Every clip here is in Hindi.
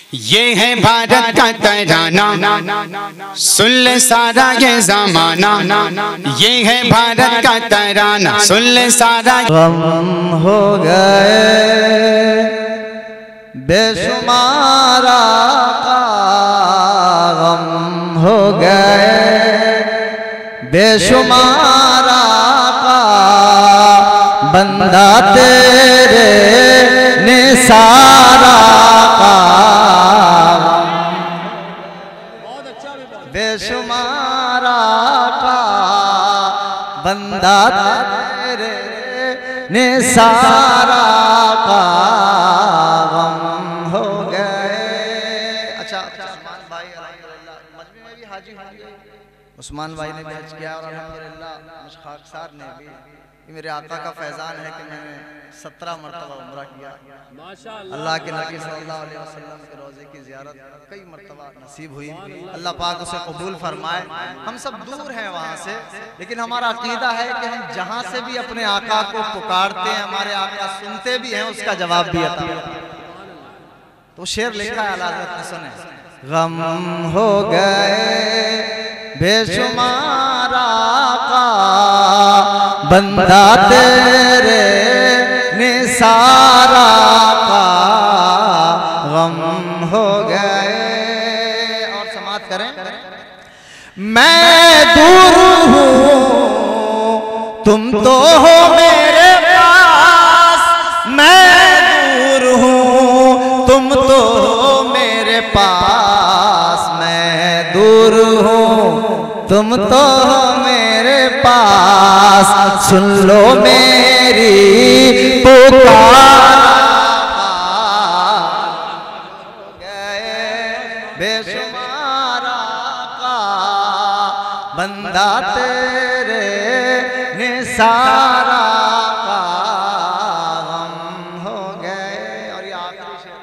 ये है भारत का तराना, सुन ले सारा ये जमाना। ये है भारत का तराना, सुन ले सारा। गम हो गए बेशुमारा का, गम हो गए बेशुमारा का, बंदा तेरे निसारा का। बेशुमारा का बंदा तेरे निसारा का, गम हो गए। अच्छा उस्मान भाई अल्हम्दुलिल्लाह मजमे में भी हाजिर होंगे। उस्मान भाई ने भी हज किया और अल्हम्दुलिल्लाह मुश्ताक साहब ने भी। मेरे आका का फैजान है कि मैंने 17 मरतबा उम्रा किया। अल्लाह के नबी सल्लल्लाहु अलैहि वसल्लम के रोज़े की ज़ियारत कई मरतबा नसीब हुई। अल्लाह पाक उसे कबूल फरमाए। हम सब दूर हैं वहाँ से, लेकिन हमारा अकीदा है कि हम जहाँ से भी अपने आका को पुकारते हैं, हमारे आका सुनते भी हैं, उसका जवाब भी आता है। तो शेर लिखा है आला हज़रत ने, सुने। गम हो गए बेशुमारा का, बंदा तेरे निसारा का, गम हो गए। और समाप्त करें। मैं दूर हूँ तुम तो हो मेरे पास, मैं दूर हूँ तुम तो हो मेरे पास, मैं दूर हूँ तुम तो हो मेरे पास, सुन लो मेरी पुकार। गए बेशुमारा का, बंदा तेरे निसारा का, गम हो गए। और ये आखिरी शेर,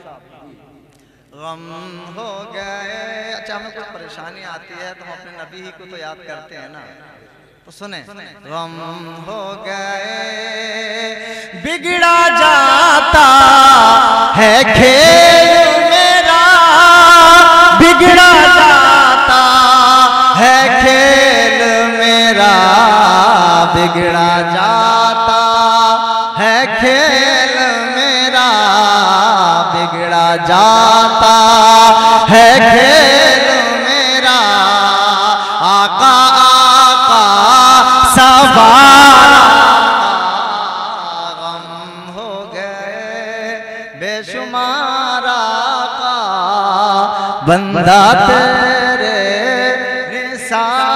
गम हो गए। अच्छा हमें कुछ परेशानी आती है तो हम अपने नबी ही को तो याद करते हैं ना, तो सुने। गम हो गए बिगड़ा जाता है खेल मेरा, बिगड़ा जाता है खेल मेरा, बिगड़ा जाता है खेल मेरा, बिगड़ा जाता है खेल मेरा। आका आका सवारा, गम हो गए बेशुमारा का, बंदा तेरे निसारा